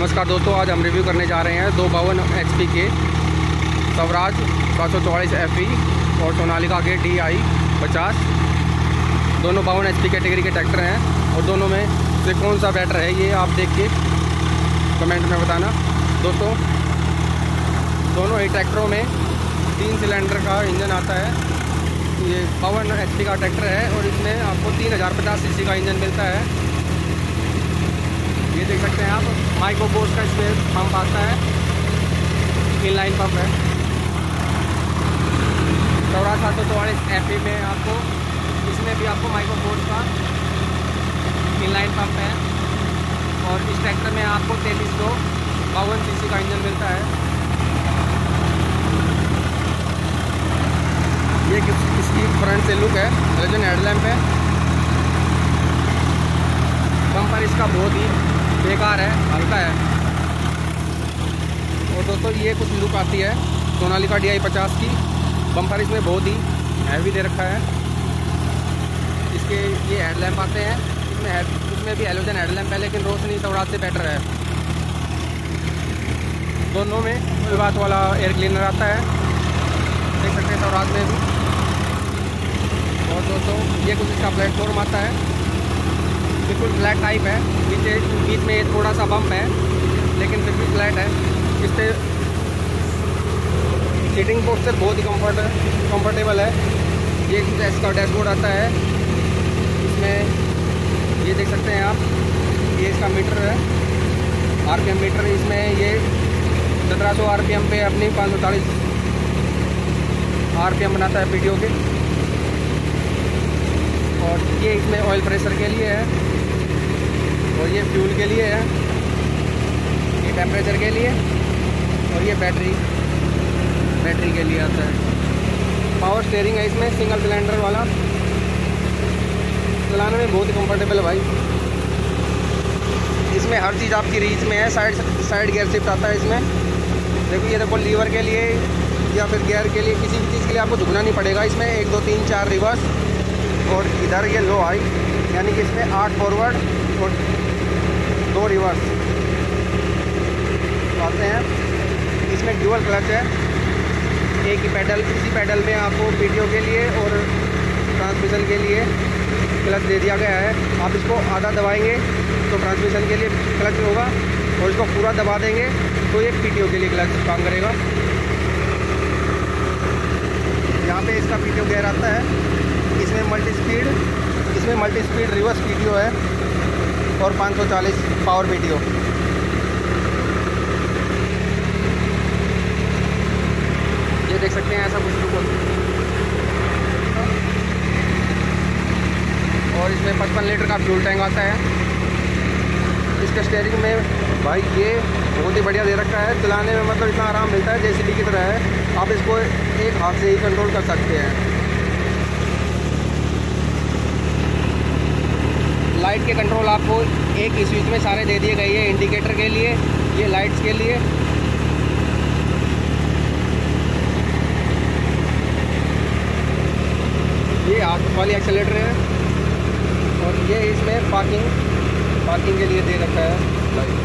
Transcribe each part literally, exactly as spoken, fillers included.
नमस्कार दोस्तों, आज हम रिव्यू करने जा रहे हैं दो बावन एच पी के स्वराज सात सौ चौवालीस एफ ई और सोनालिका के डी आई पचास। दोनों बावन एच पी कैटेगरी के ट्रैक्टर हैं और दोनों में से कौन सा बेटर है ये आप देख के कमेंट में बताना। दोस्तों दोनों ही ट्रैक्टरों में तीन सिलेंडर का इंजन आता है। ये बावन एच पी का ट्रैक्टर है और इसमें आपको तीन हज़ार पचास सी सी का इंजन मिलता है। ये देख सकते हैं आप, माइक्रो बोर्स का इसमें पंप आता है, इनलाइन पंप है। स्वराज सात सौ चौवालीस एफ ई में आपको इसमें भी आपको माइक्रो बोर्स का इनलाइन पंप है और इस ट्रैक्टर में आपको तैंतीस सौ बावन सी सी का इंजन मिलता है। ये इसकी फ्रंट से लुक है, हेलोजन हेडलैम्प है। बम्पर इसका बहुत ही बेकार है, हल्का है। और दोस्तों ये कुछ लुक आती है सोनालिका डी आई पचास की। बम्पर इसमें बहुत ही हैवी दे रखा है। इसके ये हेडलैम्प आते हैं, इसमें हेड इसमें भी हेलोजन हेडलैम्प है लेकिन रोशनी स्वराज से बेटर है। दोनों में फुल बाथ वाला एयर क्लीनर आता है, देख सकते हैं स्वराज में भी। और दोस्तों ये कुछ इसका प्लेटफॉर्म आता है, बिल्कुल फ्लैट टाइप है। नीचे बीच में थोड़ा सा बम्प है लेकिन फिर भी फ्लैट है। इस पर सीटिंग पोस्चर बहुत ही कम्फर्ट कंफर्टेबल है। ये कुछ इसका डैशबोर्ड आता है, इसमें ये देख सकते हैं आप, ये इसका मीटर है, आरपीएम मीटर। इसमें ये सत्रह सौ आरपीएम पे अपनी पाँच सौ चालीस आरपीएम बनाता है पीटीओ के। और ये इसमें ऑयल प्रेशर के लिए है और ये फ्यूल के लिए है, ये टेम्परेचर के लिए और ये बैटरी बैटरी के लिए आता है। पावर स्टीयरिंग है इसमें, सिंगल सिलेंडर वाला। चलाने में बहुत ही कंफर्टेबल है भाई। इसमें हर चीज़ आपकी रीच में है। साइड साइड गियर शिफ्ट आता है इसमें। देखो ये देखो, लीवर के लिए या फिर गियर के लिए, किसी भी चीज़ के लिए आपको झुकना नहीं पड़ेगा। इसमें एक दो तीन चार रिवर्स और इधर ये लो हाई, यानी कि इसमें आठ फॉरवर्ड और दो रिवर्स आते हैं। इसमें ड्यूअल क्लच है, एक ही पैडल, इसी पैडल में आपको पीटीओ के लिए और ट्रांसमिशन के लिए क्लच दे दिया गया है। आप इसको आधा दबाएंगे तो ट्रांसमिशन के लिए क्लच होगा और इसको पूरा दबा देंगे तो ये पीटीओ के लिए क्लच काम करेगा। यहाँ पे इसका पीटीओ गियर आता है। इसमें मल्टी स्पीड इसमें मल्टी स्पीड रिवर्स पीटीओ है और पाँच सौ चालीस पावर पीटीओ। ये देख सकते हैं, ऐसा कुछ लुक होता है। और इसमें पचपन लीटर का फ्यूल टैंक आता है। इसके स्टीयरिंग में भाई ये बहुत ही बढ़िया दे रखा है। चलाने में मतलब इतना आराम मिलता है, जेसीबी की तरह है। आप इसको एक हाथ से ही कंट्रोल कर सकते हैं। लाइट के कंट्रोल आपको एक ही स्विच में सारे दे दिए गए हैं। इंडिकेटर के लिए, ये लाइट्स के लिए। ये हाथ वाली एक्सेलेटर है और ये इसमें पार्किंग पार्किंग के लिए दे रखा है लाइट।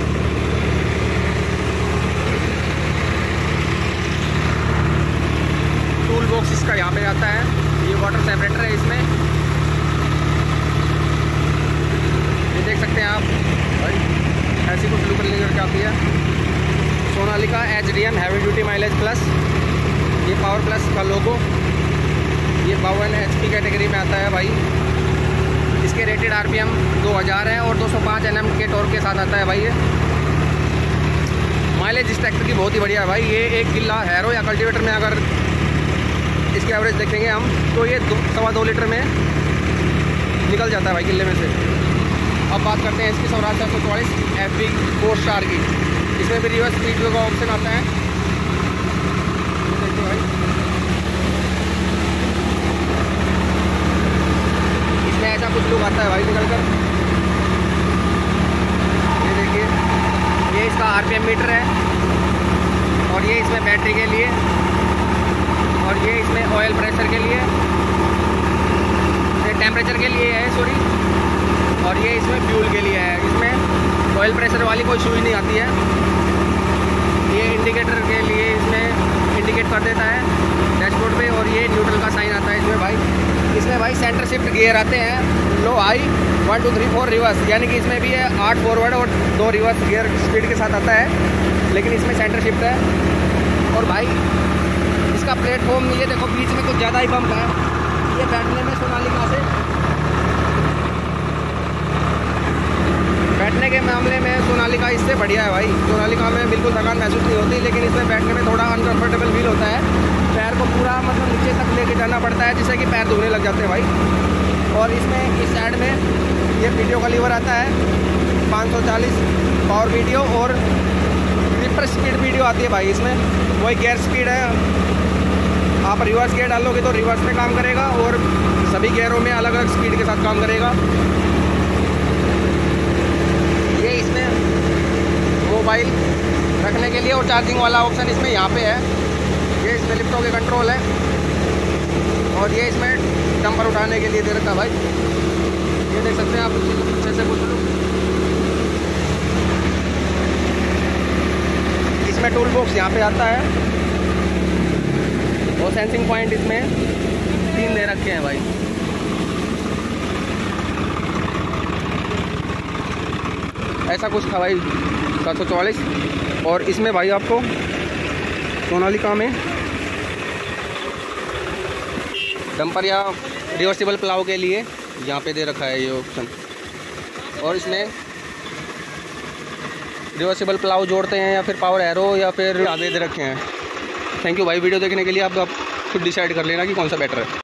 टूल बॉक्स इसका यहाँ पे आता है। ये वाटर सेपरेटर है इसमें, देख सकते हैं आप भाई, ऐसी कुछ लुक निकल के आती है। Sonalika H D M heavy duty mileage plus, ये पावर प्लस का लोगो। ये बावन एच पी कैटेगरी में आता है भाई। इसके रेटेड आरपीएम दो हज़ार है और दो सौ पाँच एन एम के टॉर्क के साथ आता है भाई। ये माइलेज इस ट्रैक्टर की बहुत ही बढ़िया है भाई। ये एक किला हैरो या कल्टीवेटर में अगर इसकी एवरेज देखेंगे हम तो ये दो सवा दो लीटर में निकल जाता है भाई किले में से। अब बात करते हैं इसकी स्वराज सात सौ चौवालीस एफ ई फोर स्टार की। इसमें भी रिवर्स स्पीड का ऑप्शन आता है। देखिए भाई, इसमें ऐसा कुछ लुक आता है भाई निकल कर। ये देखिए, ये इसका आरपीएम मीटर है और ये इसमें बैटरी के लिए और ये इसमें ऑयल प्रेशर के लिए, टेम्परेचर के लिए है सॉरी, और ये इसमें फ्यूल के लिए है। इसमें ऑयल प्रेशर वाली कोई सुई नहीं आती है। ये इंडिकेटर के लिए इसमें इंडिकेट कर देता है डैशबोर्ड पे, और ये न्यूट्रल का साइन आता है इसमें भाई। इसमें भाई सेंटर शिफ्ट गियर आते हैं, low high, one two three four reverse, यानी कि इसमें भी है आठ फॉरवर्ड और दो रिवर्स गियर स्पीड के साथ आता है, लेकिन इसमें सेंटर शिफ्ट है। और भाई इसका प्लेटफॉर्म ये देखो बीच में कुछ ज़्यादा ही बम्प है, ये बैठने में सोनालिका से बैठने के मामले में सोनालिका इससे बढ़िया है भाई। सोनालिका में बिल्कुल थकान महसूस नहीं होती, लेकिन इसमें बैठने में थोड़ा अनकंफर्टेबल फील होता है, पैर को पूरा मतलब नीचे तक लेके जाना पड़ता है, जिससे कि पैर धोने लग जाते हैं भाई। और इसमें इस साइड में ये वीडियो का लीवर आता है, पाँच सौ चालीस पावर वीडियो और रिपर स्पीड वीडियो आती है भाई। इसमें वही गियर स्पीड है, आप रिवर्स गियर डालोगे तो रिवर्स में काम करेगा, और सभी गियरों में अलग अलग स्पीड के साथ काम करेगा। ये इसमें मोबाइल रखने के लिए और चार्जिंग वाला ऑप्शन इसमें यहाँ पे है। ये इसमें लिफ्टों के कंट्रोल है, और ये इसमें डंपर उठाने के लिए दे रखा है भाई। ये देख सकते हैं आप पीछे से कुछ लोग। इसमें टूल बॉक्स यहाँ पे आता है, और सेंसिंग पॉइंट इसमें तीन दे रखे हैं भाई। ऐसा कुछ था भाई सात सौ चौवालीस। और इसमें भाई आपको सोनालिका में डंपर या रिवर्सिबल प्लाव के लिए यहाँ पे दे रखा है ये ऑप्शन, और इसमें रिवर्सिबल प्लाव जोड़ते हैं या फिर पावर एरो या फिर आगे दे रखे हैं। थैंक यू भाई वीडियो देखने के लिए। आप, आप खुद डिसाइड कर लेना कि कौन सा बेटर है।